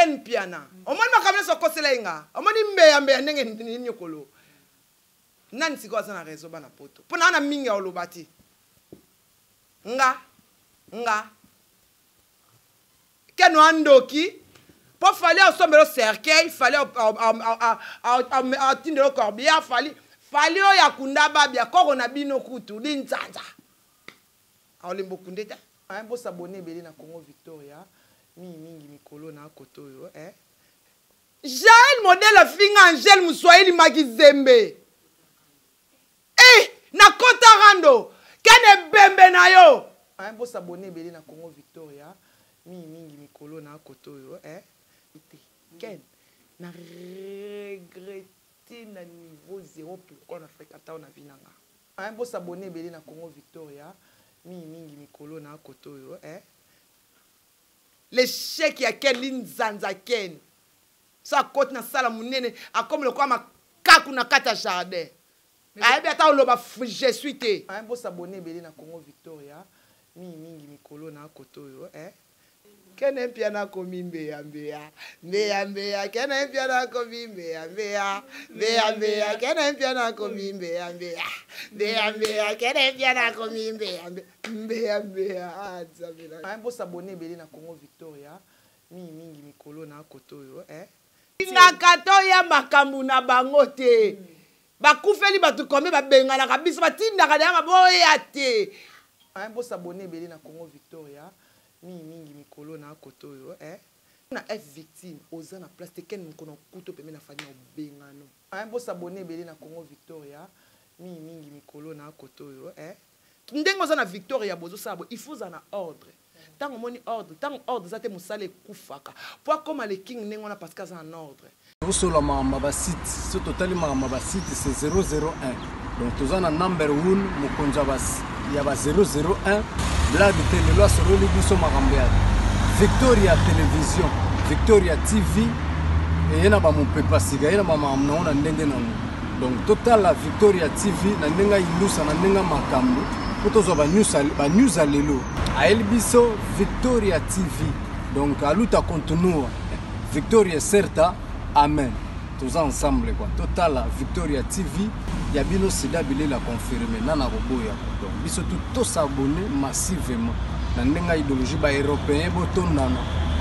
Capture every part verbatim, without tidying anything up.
ken piana omoni makamela sokosela inga omoni mbeya mbeya ndenge nini kolo nani siko sana rezo bana poto pona na mingi olobati nga nga keno andoki pour fallait au sommet le cercueil fallait atteindre le corbière fallait fallait au yakunda babia korona bino kutu linzanza aolimbo kundeta un beau s'abonner belé na Congo Victoria mi mingi mikolo na koto yo eh Jaël modèle finga Angel Muswahili Magizembe eh na kota rando kene bembe na yo un beau s'abonner belé na Congo Victoria mi mingi mikolo na koto yo eh ken na regretter na niveau zéro pourquoi na fréquenté na vinanga un beau s'abonner belé na Congo Victoria mi mingi mikolo na koto yo eh l'échec ya ken linzanza ken sa côte na sala munene a comme le quoi ma kaku na kata jardin a bien ta loba je suis té un beau s'abonner belé na Congo Victoria mi mingi mikolo na koto yo eh kene piana komimbe ya mbea mbea mbea kene piana komimbe ya mbea mbea mbea kene piana komimbe ya mbea mbea mbea kene piana komimbe ya mbea mbea ah zabela un beau s'abonner belé na Congo Victoria mi mingi mikolo na koto yo eh na kato ya makambu na bango te bakufeli batu kombe babengana kabisa batindaka na boya te un beau s'abonner belé na Congo Victoria mi mingi mikolo na koto yo eh na F victime oza na place te ken mkono kuto peme na fanya obengano un beau s'abonner belé na Congo Victoria mi mingi mikolo na koto yo eh ndengo za na Victoria bozo sabo il faut za na ordre tant moni ordre tant ordre za te musale kufaka pour comme le king nengo na parce que za en ordre Usola mama ba site ce total mama ba site c'est zéro zéro un donc toza na number one mukonja bas ya ba zéro zéro un Blague télé loi sur le biso makambiade Victoria Télévision Victoria T V et yena ba mopepa siga yena ba mamna na ndenge na donc total la Victoria T V na ndenga ilusa na ndenga makambo potozo ba news ba news alelo a el biso Victoria T V donc aluta continua Victoria certa amen tous ensemble quoi total la Victoria T V ya bino sida bile la confirmer nana roboya donc biso tout tous s'abonner massivement na ndenga idéologie ba européen botondana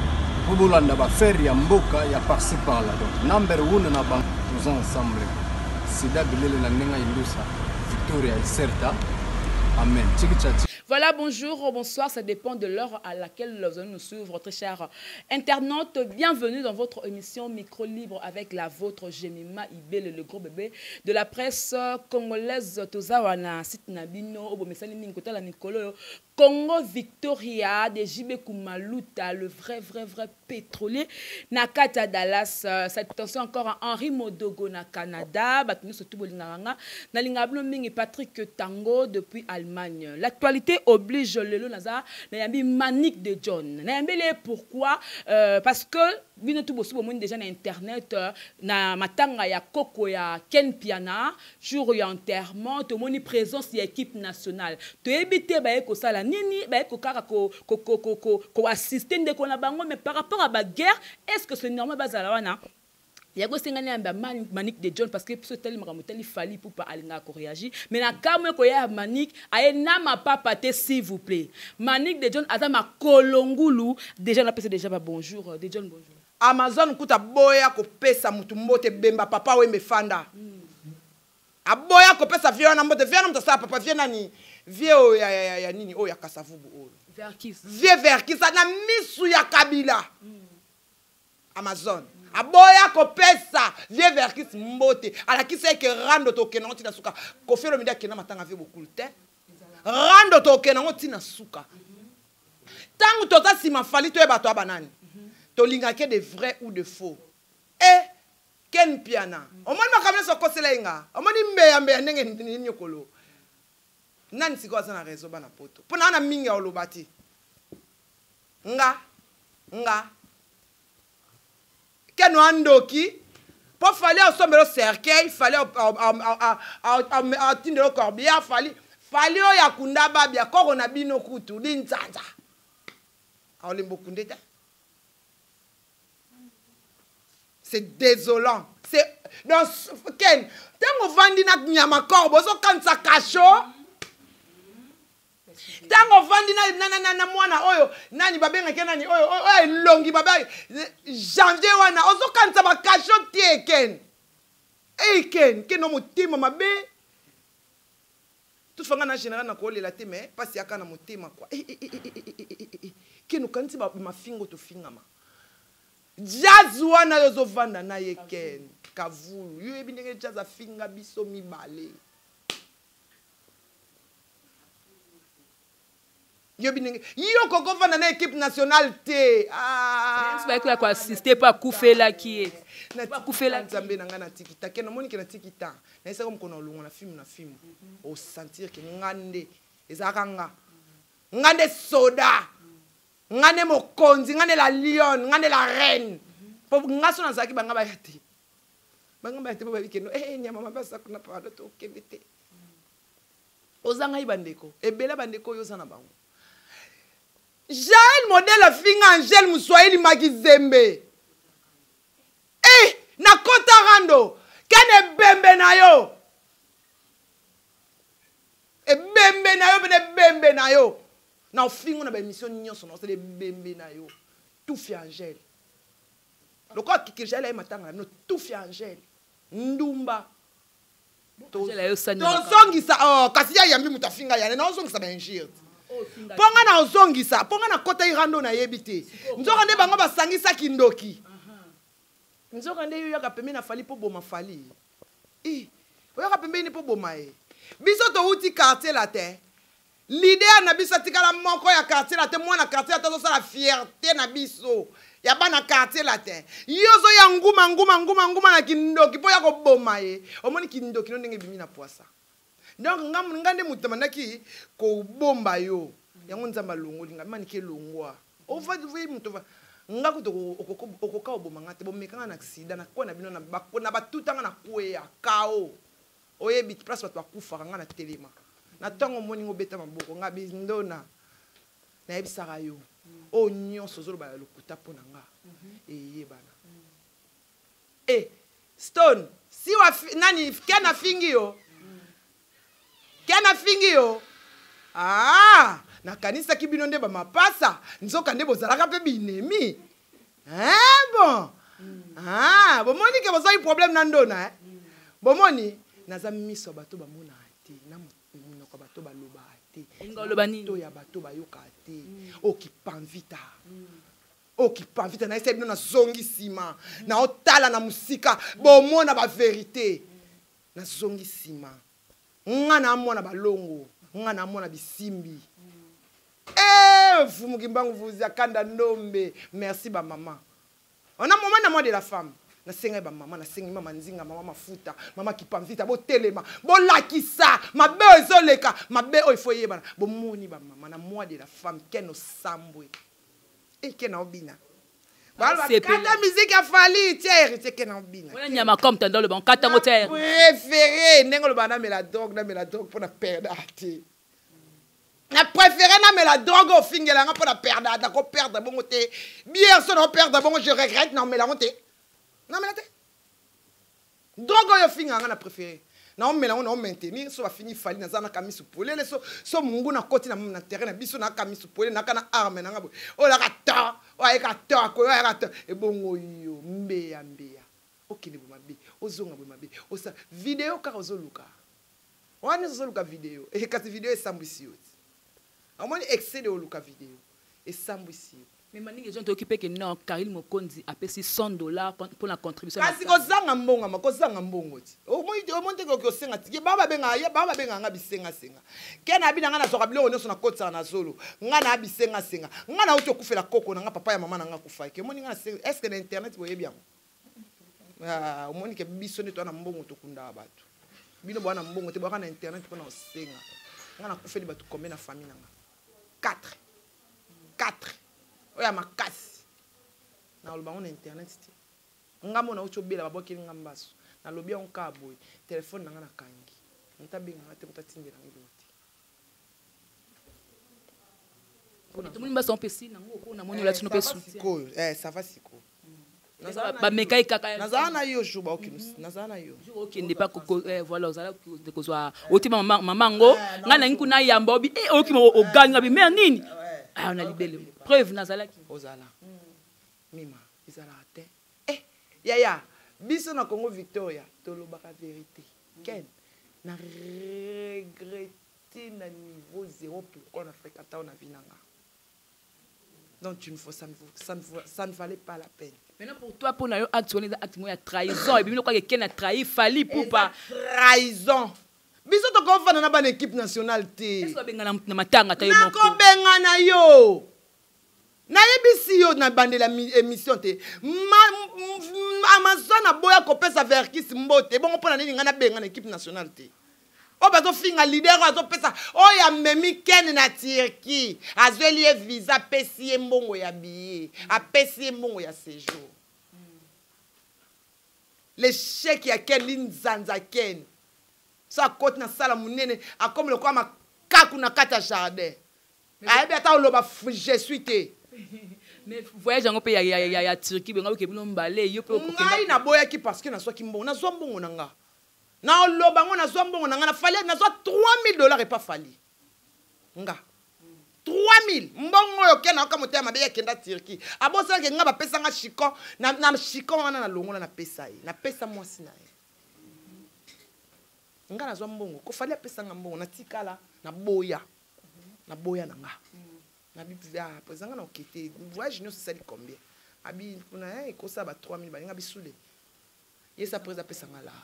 bo bolanda ba faire ya mboka ya par-ci par là donc number one na bank tous ensemble sida bile na ndenga ilusa Victoria certa amen tchikichati. Voilà, bonjour, bonsoir, ça dépend de l'heure à laquelle vous allez nous suivre, très chers internautes. Bienvenue dans votre émission Micro Libre avec la vôtre Jemima Ibele, le gros bébé de la presse congolaise. Tozawana, Sitnabino, Obomesani Ninkota, la Nicolo, Congo Victoria, de J B Kumaluta, le vrai, vrai, vrai pétrolier. Nakata Dallas, cette attention encore à Henri Modogo na Canada, Batunu Sotubo Lingaranga, Nalingablo Mingi Patrick Tango depuis Allemagne. L'actualité oblige le Naza, Nayambi Manique de John. Nayambi pourquoi euh, parce que bino tout bosso monde déjà na internet na matanga ya koko ya Ken Piana jour ya enterrement to moni présence ya équipe nationale to ebité ba eko sala nini ba eko kaka ko ko ko ko ko assister ndeko na bango mais par rapport à la guerre est-ce que c'est normal bazala wana Yago sengani amba Manique de John parce que ce tel makamoteli fali pour pas alinga ko réagir mais na kamwe ko ya Manique aye na ma papa te s'il vous plaît Manique de John azama kolongulu déjà na pese déjà ba bonjour de John bonjour Amazon kuta boya ko pesa mutu mbote bemba papa we mefanda aboya ko pesa vieux na mbote vieux na mto sa papa vieux nani vieux ya ya ya nini o ya kasavubu o Verkis vieux Verkis na misu ya Kabila Amazon aboya ko pesa vieux Verkis mbote ala kisa ke rando to kenango tina suka ko fero media kena matanga vieux beaucoup te rando to kenango tina suka tangu tota sima fali to e bato abanani tolinga ke de vrai ou de faux eh Ken Piana omoni makamela sokosela inga omoni mbeya mbeya ndenge nini kolo nani siko za na rezo bana poto pona na mingi olobati nga nga keno andoki pour fallait au sommet le cercueil fallait atteindre le corbière fallait fallait o yakunda babia korona bino kutu linzanza aolimbo kundeta c'est désolant. C'est dans Ken, tango vandi na nyama corbo so kansa kasho. Tango vandi na na na na mwana oyo nani babenga ke nani oyo oyo longi baba janvier wana ozo kansa ba kasho tie Ken. Eh Ken, Ken no mutima mabe. Tout fanga na général na ko lela te mais pas si aka na mutima quoi. Eh eh eh eh Ken no kanti ba mafingo to fingama. Jazz wana yozo vanda na ye Ken. Kavulu yo ebinenge jazz afinga biso mibale yo binenge yo koko vanda na équipe nationale te ah c'est pas quoi assister pas kufela qui est pas kufela nzambe na ngana tikita ke na moni ke na tikita na isa comme kono lungo na film na film au sentir que ngande ezaka nga ngande soda ngande mokonzi ngande la lion ngande la reine po ngaso na zaki banga ba yati banga ba tebo babike no eh nyama mabasa kuna pa to kebete ozanga ibandeko ebela bandeko yo sana bango Jaël modèle finga Angel Muswahili Magizembe eh na kota rando kene bembe na yo e bembe na yo bene bembe na yo na finga na ba émission nyonso na c'est bembe na yo tout fi Angel le quoi qui Jaël ay matanga no tout fi Angel ndumba tozongisa oh kasi ya yambi mutafinga yane na ozongisa ba injure ponga na ozongisa ponga na kota irando na yebite nzoka nde bango basangisa kindoki nzoka nde yo yaka pembe na fali po boma fali eh yaka pembe ni po boma e biso to uti quartier la te l'idée na biso tikala moko ya quartier la te mwana quartier la te so la fierté na biso ya bana quartier la te yozo ya nguma nguma nguma nguma na kindoki po ya ko boma e omoni kindoki no ndenge bimi na poisa donc ngam ngande mutamandaki ko bomba yo yango nzamba longo linga mani ke longwa o va vi muto va ngako to okoka oboma ngate bomeka na accident na kona bino na bakona batutanga na kweya kao oyebi place batwa kufa ngana telema na tango moni ngobeta maboko ngabi ndona na yebisaka yo o nyonso zolo ba lokuta pona nga eyebana eh Stone si wa nani kana fingi yo Kana fingi yo ah na kanisa kibino nde ba mapasa nzoka nde bozalaka pe binemi hein bon ah bomoni ke bozai problème na ndona eh bomoni naza miso bato ba mona ate na monoko bato ba loba ate ngoloba nini to ya bato ba yoka ate o ki panvita o ki panvita na ese bino na zongi sima na otala na musika bomona ba vérité na zongi sima ngana mwana balongo ngana mwana bisimbi eh fumu kimbangu vuzia kanda nombe merci ba maman on a moment na moi de la femme na senga ba maman na sengi mama nzinga mama mafuta mama kipamvita bo telema bo lakisa mabe ezoleka mabe o ifo yebana bo moni ba maman na moi de la femme keno sambwe e kena obina Balba kata musique a fali tiere te kena obina wala nyama comme tando le bon kata ngote préféré nengo le bana me la drogue na me la drogue pour na perdre ati na préféré na me la drogue au fingela nga pour na perdre ata ko perdre bongo te bien so na perdre bongo je regrette na me la honte na me la te drogue yo finga nga na préféré na on me la on maintenir so va fini fali na zana kamisu polele so so mungu na koti na na terrain na biso na kamisu polele na kana arme na nga bo o la kata o ya kata ko ya kata e bongo yo mbeya mbeya okili bo mabe ozonga bo mabe osa vidéo ka ozoluka wani ozoluka vidéo e kasi vidéo esambwisi yo amoni excès de oluka vidéo esambwisi mais maningi gens occupé que non Karil Mokonzi a payé cent dollars pour la contribution kasi kozanga mbonga makozanga mbongo ti o moite o monte ko kosenga ti baba benga ya baba benga nga bisenga senga kena bina nga na soka bilo nyonso na kotsa na zolo nga na bisenga senga nga na uto kufela koko na nga papa ya mama na nga kufa ke moni nga est-ce que na internet boye bien ah o moni ke biso ne to na mbongo to kunda bato bino bwana mbongo te bwana na internet pona osenga nga na kufeli bato combien na famille nga quatre quatre oya makasi na lobango na internet ti ngamo na ucho bela babokeli ngambaso na lobi on ka boy téléphone na nga na kangi ntabenga ngate mutatingela ngiloti pour tout le monde son pesi na ngo na moni la tino pe soutien eh ça va siko ba mekai kaka nazala na yo jour ba okinu nazala na yo jour okende pas koko voilà ozala de kozwa otima mamango nga na ngiku na yamba obi eh okima oganga bi mer nini ah on a libéré preuve nazala ki ozala mima izala te eh yaya biso na Congo Victoria tolobaka vérité ken na regretter na niveau zéro pourquoi on a fréquenté on a vinanga. Donc tu ne faut, ça, ne, ça, ne, ça ne valait pas la peine. Maintenant pour toi pour na yo acte on est acte moya trahison et bien quoi que ken a trahi Fally pour pas trahison. Biso to ko fana na ban équipe nationale té. Est-ce que benga na matanga tayo moko? Na ko benga na yo. Na yebisi yo na bande la émission té. Amazon na boya ko pesa verkis mbote. Bon pona nini ngana benga na équipe nationale té. O bazo finga leader azo pesa o ya memi ken na Turquie azweli e visa pesi mbongo ya billet a pesi mbongo ya séjour. Le chèque ya ken linzanza ken sa côte na sala munene a comme le quoi ma kaku na kata jardin ayebi ata oloba je suis té. Mais voyage ngo pe ya ya ya Turquie benga ke bino mbale yo pe ko ngai na boya ki parce que na so ki mbongo na zo mbongo na nga na oloba ngo na zo mbongo na nga na fali na zo trois mille dollars et pas fali nga trois mille mbongo yo ke na ka motema be kenda Turquie abosa ke nga ba pesa nga chiko na na chiko wana na longola na pesa yi na pesa mwasi na ye nga na zo mbongo ko fali pesa nga mbongo na tikala na boya na boya na nga na bi via présanga na okete voyage no c'est combien abi kuna eh ko sa ba trois mille ba nga bisule yesa presa pesa nga la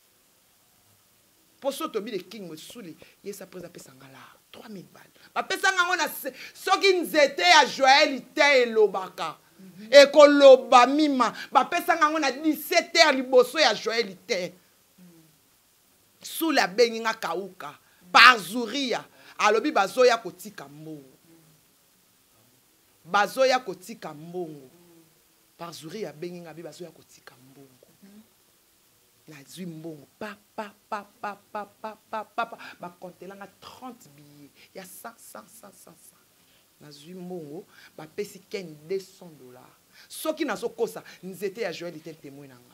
poso to bi le king mo sule yesa presa pesa nga la trois mille balles ba pesa nga ngona soki nzete ya Joël te elobaka e ko loba mima ba pesa nga ngona dix-sept heures liboso ya Joël te sule bengi nga kauka par zuria alobi bazoya kotika mbongo bazoya kotika mbongo par zuria bengi nga bi bazoya kotika mbongo na zui mbongo pa pa pa pa pa pa pa pa ba kontelanga trente billets ya cent cent cent cent na zui mbongo ba pesi ken deux cents dollars soki na so kosa nzete ya Joël était témoin nanga.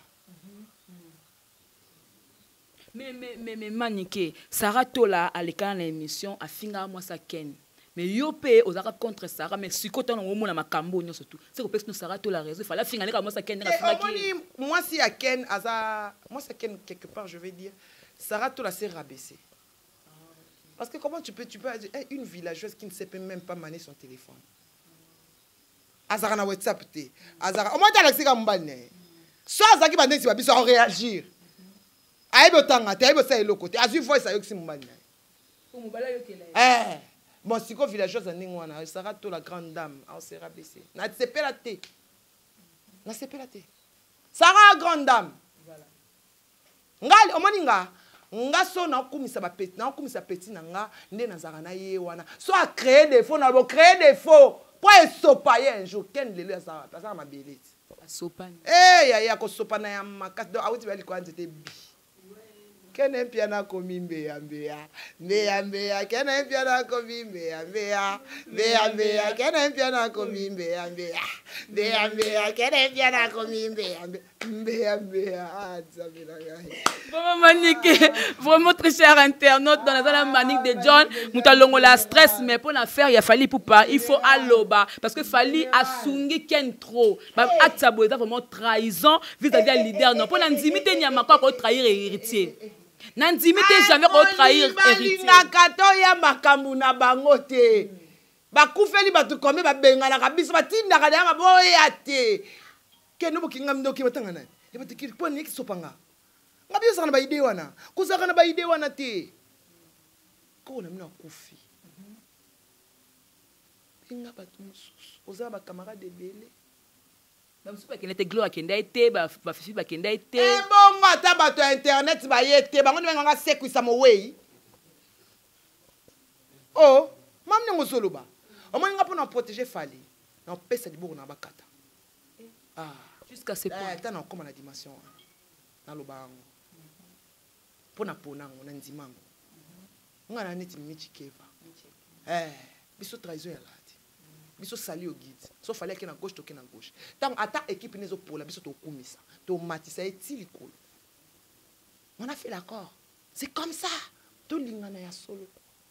Mais mais mais mais Maniké Sarah Tola à l'écran l'émission a finga moi ça ken mais yo pe ozaka contre Sarah mais si côté on mona makambo nyo surtout c'est que personne Sarah Tola raison il fallait finga comme moi ça ken moi si à ken aza moi ça ken quelque part je vais dire Sarah Tola s'est rabaissée parce que comment tu peux tu peux dire une villageoise qui ne sait même pas manier son téléphone azara na WhatsApp té azara au moins tu as l'accès comme mbane so azaki bande si babiso réagir aïe tanga te aïe ça eloko te azu voice ayo kisimubali pour mobala yo kela eh bon siko villageoise ndingi wana Sarah Tola la grande dame on s'est rabaissé na sepela te na sepela te Sarah grande dame voilà ngali omoni nga nga so na okumisa ba petit na okumisa petit na nga nde nazaka na ye wana so a créer des faux na bo créer des faux pour esopaye un jour ken lelo ya Sarah ça ma belete asopana eh ya ya ko sopana ya makasi do awuti bali ko anzete bi kene mpiana komi mbeya mbeya mbeya mbeya kene mpiana komi mbeya mbeya mbeya mbeya kene mpiana komi mbeya mbeya mbeya mbeya kene mpiana komi mbeya mbeya mbeya ah Zabela gai vraiment Maniké vraiment très cher internaute dans la manique de John mutalongo la stress mais pour la faire il a fallu pour pas il faut aloba parce que Fally a sungi ken trop ba acte ça vraiment trahison vis-à-vis du leader non pour n'indimiter nyama quoi ko trahir héritier n'indimiter jamais ko trahir héritier kato ya makambu na bango te bakufeli batu komé ba bengana kabisa batinda kada ya boya te keno bokinga mdoki batanga na e batikiri po ni kisopanga ngabi sana ba ide wana kuzaka na ba ide wana te ko na mina kufi inga batu mususu oza ba camarade belé ba mususu ba kenete gloire kenda ete ba ba fifi ba kenda ete e bongo ata bato internet ba yete bango ndi nganga sekwisa mo wei oh mamne ngosoloba omoni nga pona protéger Fally na pesa di boko na bakata ah jusqu'à ce point eh tana comme na dimension na lobango pona ponango na ndimango ngana neti michi keva eh biso trahison ya lati biso sali au guide so fallait que na gauche toke na gauche tant ata équipe nezo pour la biso to kumisa to matisa eti likolo on a fait l'accord c'est comme ça to lingana ya solo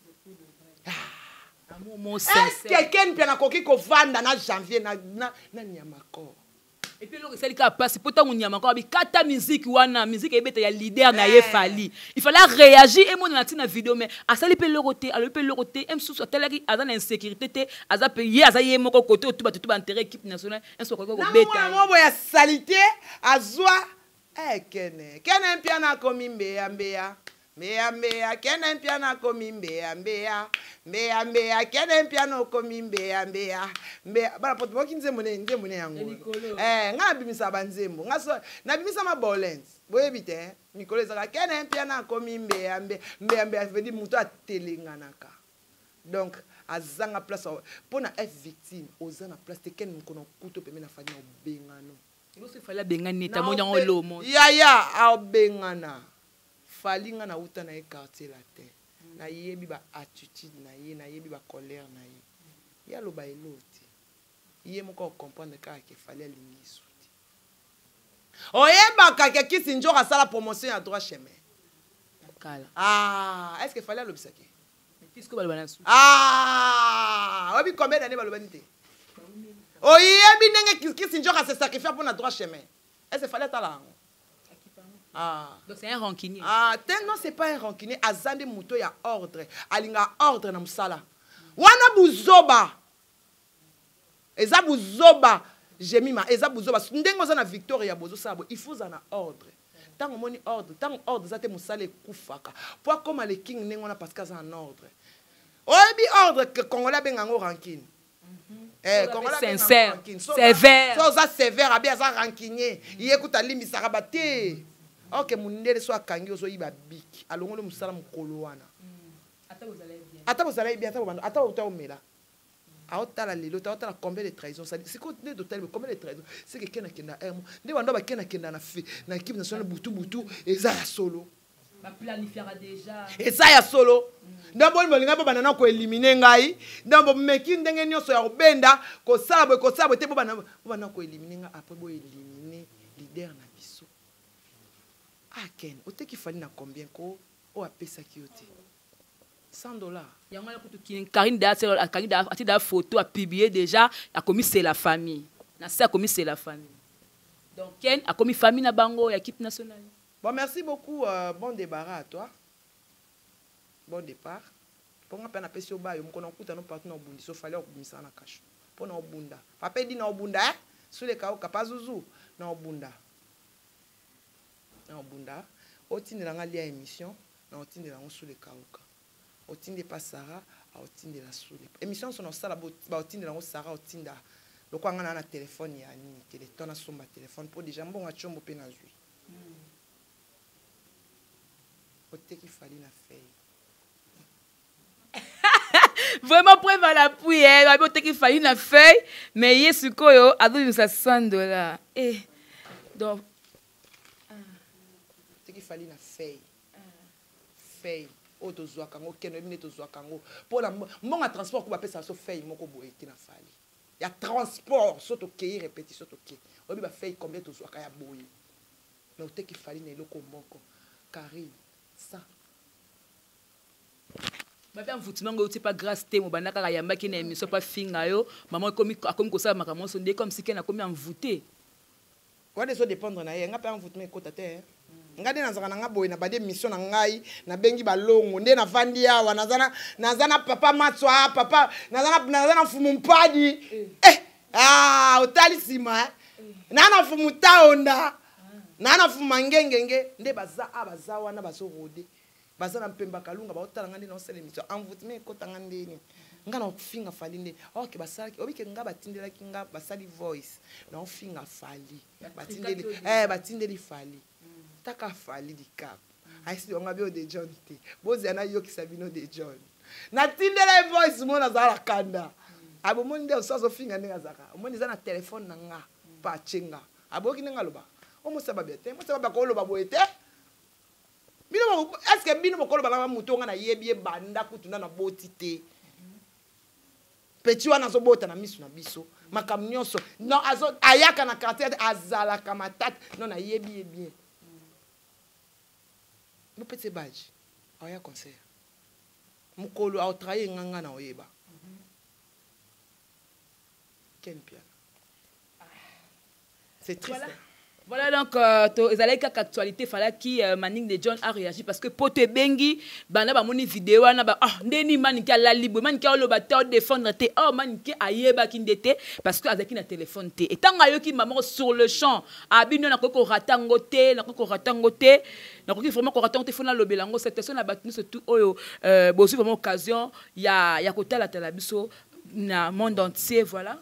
ah amour mon est-ce que quelqu'un peut na koki ko vanda na janvier na na na nyamakor et puis le c'est passe pour tant nyamakor bi kata musique wana musique ebeta ya leader na ye fali il fallait réagir et mon na tina vidéo mais asali pe le roté alors pe le roté em sous telaki azana insécurité te aza pe ye aza ye moko côté tout ba tout ba intérêt équipe nationale un so ko ko beta na mo ya salité azwa eh kene kene mpiana komi mbeya mbeya mbeya mbeya kene mpiana komi mbeya mbeya mbeya mbeya kene mpiano komi mbeya mbeya mbeya bana poto boki nzembo ne nzembo ne yango eh nga bimisa banzembo nga so na bimisa ma bolens boye bite mikolo ezaka kene mpiana komi mbeya mbeya mbeya mbeya veut dire muto atelenganaka donc azanga place pona être victime ozana place te ken mkono kuto peme na fanya obengano il faut fallait bengani ta mo nyango lo mo ya ya a bengana falinga na uta na e quartier la terre na yebi ba attitude na ye na yebi ba colère na ye ya lo ba eloti ye moko comprendre ka ke fallait lingi souti oyeba ka ke kisi njora sala promotion à droit chemin kala ah est-ce que fallait l'obsaki qu'est-ce que balbana sou ah obi combien d'années balbani te oyebi ndenge kisi njora se sacrifier pour na droit chemin est-ce que fallait tala ah. Donc c'est un rancunier. Ah, non, c'est pas un rancunier. Azande Mouto ya ordre. Alinga ordre na musala. Wana buzoba. Eza buzoba. Jemima. Eza buzoba. Ndengo za na victoire bozo sabo. Il faut za na ordre. Tant on moni ordre. Tant ordre zate musale kufaka. Pour comme les king nengo na parce que za en ordre. Oyebi ordre que Congolais bengango rancune. Eh, Congolais sincère. Sévère. So za sévère abia za rancunier. Yekuta limbi sarabate. Ok, mundele so akangi ozo yiba biki alongolo musala mukolo wana ata bozala bien ata bozala bien ata bobanda ata ota omela aotala lelo ota combien de trahisons ça c'est quoi de total combien de trahisons c'est que kena kenda ermo nde bando ba kena kenda na fi na équipe nationale butu butu eza ya solo ba planifiera déjà eza ya solo ndambo molinga bana na ko éliminer ngai ndambo meki ndenge nyonso ya obenda ko sala bo ko sala bo te bana bana ko éliminer nga après bo éliminer leader na biso. Ah, Ken, au te qui fallait na combien ko o apesa ki yote cent dollars. Yango ya kutu kin Karine da c'est Karine da ati da photo a publié déjà a commis c'est la famille. Na ça a commis c'est la famille. Donc Ken a commis famille na bango ya équipe nationale. Bon, merci beaucoup, euh, bon débarras à toi. Bon départ. Pour nga pena pesi oba yo mkono kuta no partout na obundi so fallait obumisa na kasho. Pour na obunda. Papa dit na obunda eh sous les kao kapazuzu na obunda. Na obunda otindela nga lia émission na otindela ngo sous les kaoka otinde pas Sarah a otindela sous les émission son sala ba otindela ngo Sarah otinda lokwa nga na téléphone ya ni téléphone na somba téléphone pour déjà mbonga chombo pe na zui ote ki fali na feuille vraiment preuve à l'appui hein ba ote ki fali na feuille mais yesu koyo ado ça cent dollars eh donc qui fallait na feuille feuille auto zwa kango keno bine to zwa kango pour la mon transport ko ba pesa so feuille moko boye ti na fali ya transport so to kei répétition to kei obi ba feuille combien to zwa ka ya boye mais o te ki fallait na eloko moko Karine ça ba bien foutima ngo ti pas grâce te mo bana ka yamba ki na émission pas finga yo maman komi akomi ko sala makamon so ndé comme si ken akomi envoûté quoi de so dépendre na ye nga pa envoûtement ko tate ngade nazaka na nga boye na bade mission na ngai na bengi balongo nde na vandi awa nazana nazana papa matswa papa nazana nazana fumu mpadi eh ah otali sima eh nana fumu taonda nana fumu mangengenge nde baza abaza wana bazo rode baza na mpemba kalunga ba otala ngande na osele mission envoûtement ko tanga ndeni nga na finga fali nde okay basaki obike nga batindela kinga basali voice na ofinga fali batindeli eh batindeli fali taka fali di cap aisi on ngabio de John te bozi ana yoki sabino de John na tindela voice mona zala kanda abo monde osazo finga nenga zaka omoni za na téléphone na nga pa chenga aboki nenga loba o mo saba bete mo saba ko loba boete bino est-ce que bino ko loba na muto nga na yebi banda kutuna na boti te petit wana azobota na misu na biso makambo nyonso non azo ayaka na quartier azalaka matata non ayebi ye bien no petit badge aya conseil mukolo aotraye nganga na oyeba Ken Piana c'est triste. Voilà. Voilà donc euh, ezalaki kaka actualité falaki euh, Manning de John a réagi parce que pote bengi bana ba moni vidéo wana ba ah ndeni Manning a la libre Manning a loba te défendre te oh Manning ayeba ki ndete parce que azaki na téléphone te et tant ayoki maman sur le champ abino na koko ratango te na koko ratango te na koko vraiment ko ratango te fona lobelango cette personne a battu surtout oyo euh bosi vraiment occasion ya ya kotala tala biso na monde entier voilà.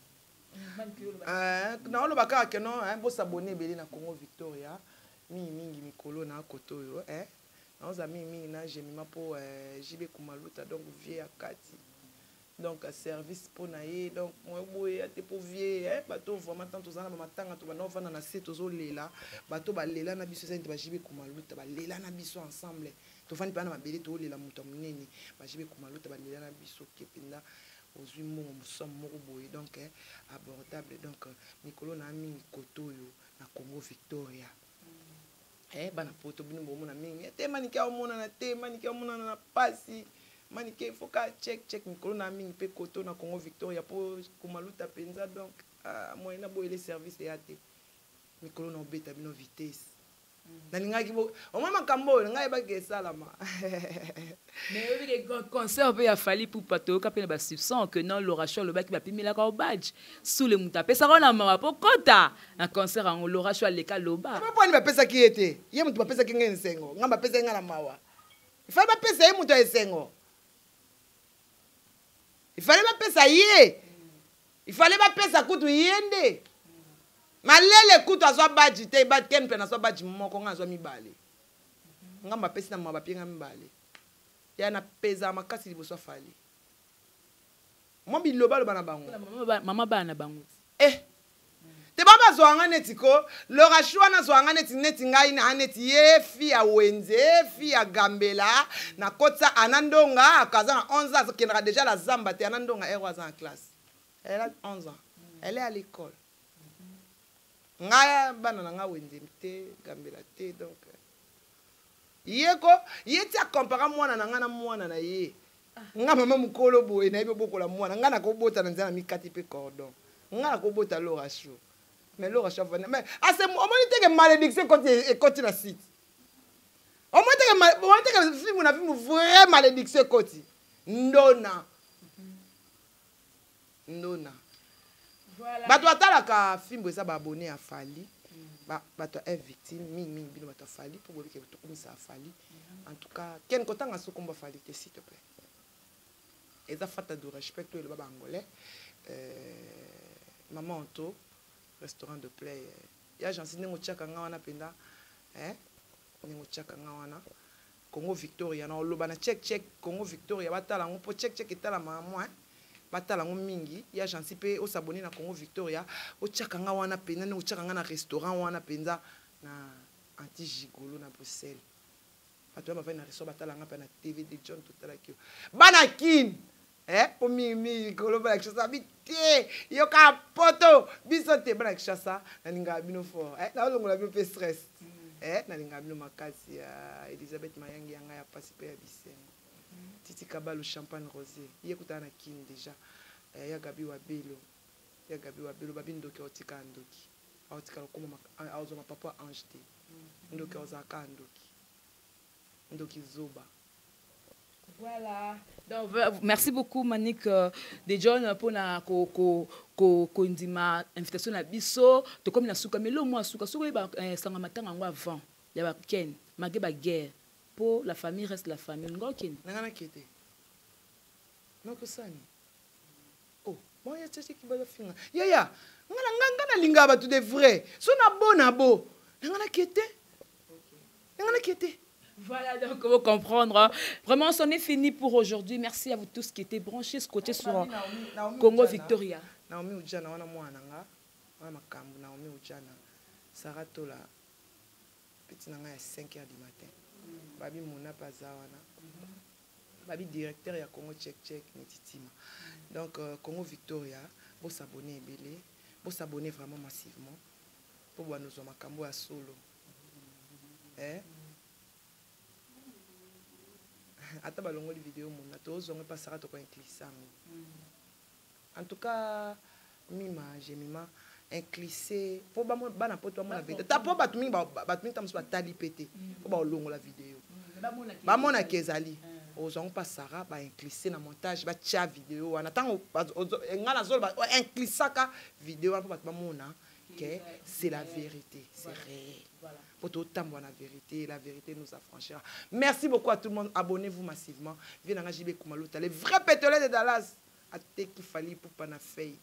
Euh, na oloba kaka ke non hein bo s'abonner belé na Congo Victoria mi mingi mikolo na koto yo hein na oza mi mingi na jemima po euh, jibe kumaluta donc vie ya kati donc service pour naie donc moi boye ate pour vie hein bato vraiment tant tozana ba matanga to bana vana na se tozo lela bato ba lela na biso sente ba jibe kumaluta ba lela na biso ensemble to fani bana mabele to lela muto munene ba jibe kumaluta ba lela na biso kepinda aux humains nous sommes moroboués donc hein, abordable donc Nicolo na mingi kotoyo na Congo Victoria eh bana poto bino bomo na mingi te manike omona na te manike omona na pasi manike foka check check Nicolo na mingi pe koto na Congo Victoria po kumaluta penza donc ah moyena boyele service ya te Nicolo na obeta bino vitesse na lingaki bo au moins makambo ngai ba ke salama mais oui les concert peut a fallu pour pato ka pena ba substance que non Laura Shaw le ba ki ba pimela ka badge sous le mutape ça na mama pokota na concert en Laura Shaw le ka loba ba poni ba pesa ki ete ye mutu ba pesa ki ngene sengo ngamba pesa ngala mawa il fallait ba pesa ye mutu esengo il fallait ba pesa ye il fallait ba pesa kutu yende malele kutu azwa badge te badge ken pe na so badge moko nga azwa mibale ngamba pesi na maba pinga mibale ya na pesa makasi liboso fali mo biloba lo bana bango mama bana bango eh te baba zo anga netiko le rachwa na zo anga neti neti ngai na neti ye fi ya wenze fi ya gambela na kotsa anandonga akaza na onze ans kendra déjà la zamba te anandonga elle was en classe elle a onze ans elle est à l'école ngaya bana na nga wenze te gambela te donc yeko yeti a compara mwana na nga na mwana na ye nga mama mukolo boye na ibe bokola mwana nga na ko bota na nzana mikati pe cordon nga na ko bota Laura Shaw mais Laura Shaw mais ase o moni teke malédiction quand et quand na site o moni teke o moni teke film na film vrai malédiction koti ndona ndona voilà bato atalaka film eza ba abonné a fali ba bato est victime mingi mingi bino bato fali pour bobi ke to komisa fali en tout cas ken kotanga sokomba fali te s'il te plaît eza fata de respect to le baba angolais euh maman Anto restaurant de play ya jansi nengo chaka nga wana penda hein nengo chaka nga wana Congo Victoria na loba na check check Congo Victoria batala ngo po check check etala mama hein batala ngo mingi ya jansi pe o s'abonner na Congo Victoria o chaka nga wana penda ne o chaka nga na restaurant wana penza na anti gigolo na Bruxelles bato ba va na restaurant batala nga pa na T V de John totala kio bana kin eh po mi mi koloba kshasa bité yo ka poto bisote bana kshasa na ninga bino fort eh na longola bino pe stress eh na ninga bino makasi ya Elizabeth Mayangi yanga ya pasi pe ya bisengo Titi Kabalo champagne rosé yekuta na kin déjà eh ya Gabi Wabelo ya Gabi Wabelo babindo ke otika ndoki otika koma azo ma papa ange te ndoki ozaka ndoki ndoki zoba. Voilà. Donc, merci beaucoup, Manik euh, de John, pour la ko ko ko ko indima invitation à biso. To comme na suka, mais le mois suka, suka ba sanga matanga ngo avant. Ya ba ken, magé ba guerre. Pour la famille reste la famille. Ngo ken. Nangana kete. Noko sani. Oh, moi ya tete ki ba finga. Ya ya. Ngana ngana linga ba tout de vrai. So na bo na bo. Nangana kete. Nangana kete. Voilà, donc vous comprendre. Vraiment, c'en est fini pour aujourd'hui. Merci à vous tous qui étaient branchés, scotchés sur Congo Victoria. Naomi Ujana, on a moi nanga, on a ma cambo, Naomi Ujana, Sarah Tola, petit nanga à cinq heures du matin. Babi Mona Pazawana, babi directeur ya Congo check check netitima. Donc euh, Congo Victoria, vous s'abonner belé, vous s'abonner vraiment massivement pour voir nos makambo à solo. Eh? Ata balongo li vidéo mona to zonga pasara to ko inclisami. En tout cas, mima Jemima inclissé pour ba bana poto mona vidéo. Ta po batumi ba batumi tam so tali pété. Pour ba longo la vidéo. Ba mona kezali. Ozonga pasara ba inclissé na montage ba tia vidéo. En attend ngana zol ba inclissaka vidéo pour ba mona que c'est la vérité, c'est réel. Voilà. Pour tout temps, la vérité, la vérité nous affranchira. Merci beaucoup à tout le monde. Abonnez-vous massivement. Viens dans J B Koumalouta, les vrais pétroliers de Dallas. À te qui fallait pour Panafei.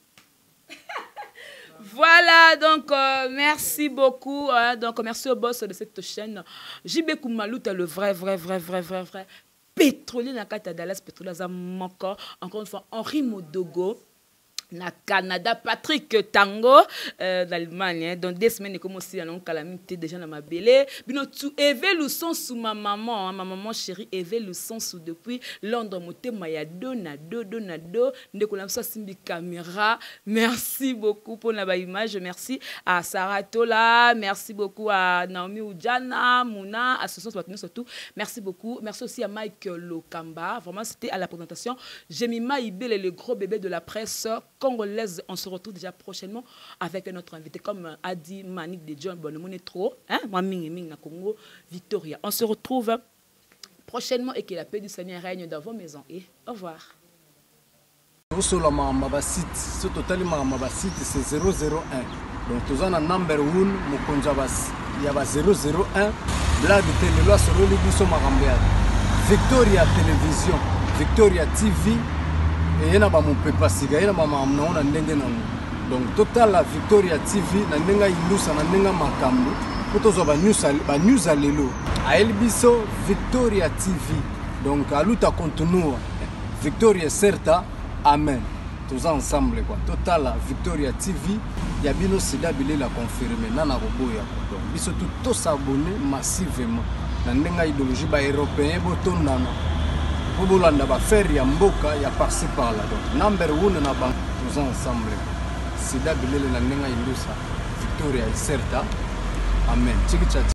Voilà, donc euh, merci beaucoup. Hein, donc merci au boss de cette chaîne. J B Koumalouta, le vrai, vrai, vrai, vrai, vrai, vrai pétrolier dans le Dallas, pétrolier dans encore. Encore une fois, Henri Modogo. Na Canada, Patrick Tango euh, d'Allemagne. Dans deux semaines, comme aussi, on a calamité déjà dans ma belle. Bino tu éveilles le son sous ma maman, hein, ma maman chérie éveille le son sous depuis Londres. Moté maya do na do do na do. Ndekola ça simbi caméra. Merci beaucoup pour la image. Merci à Sarah Tola. Merci beaucoup à Naomi Oudjana, Mouna, à Sosos Patino surtout. Merci beaucoup. Merci aussi à Mike Lokamba. Vraiment, c'était à la présentation. Jemima Ibele, le gros bébé de la presse congolaise. On se retrouve déjà prochainement avec notre invité comme a dit Manik de John Bonomone trop hein moi mingi mingi na Congo Victoria. On se retrouve prochainement et que la paix du Seigneur règne dans vos maisons et au revoir. Osola ma site ce total ma site c'est zéro zéro un. Donc tous on a number one mukonja bas il y a zéro zéro un blague télé loi sur le biso marambiade. Victoria télévision, Victoria T V. Et na ba mon pepa siga ina mama mnaona ndenge na donc total la Victoria T V na ndenga ilusa na ndenga makambo kutozo ba news ba news alelo a elbiso Victoria T V donc aluta continua Victoria certa amen tous ensemble quoi total la Victoria T V ya bino sida bile la confirmer na na roboya donc biso tout to s'abonner massivement na ndenga idéologie ba européen botondana Bobolanda ba faire ya mboka ya par-ci par là donc number one na bank tous ensemble sida bilele na ndenga ilusa Victoria certa amen.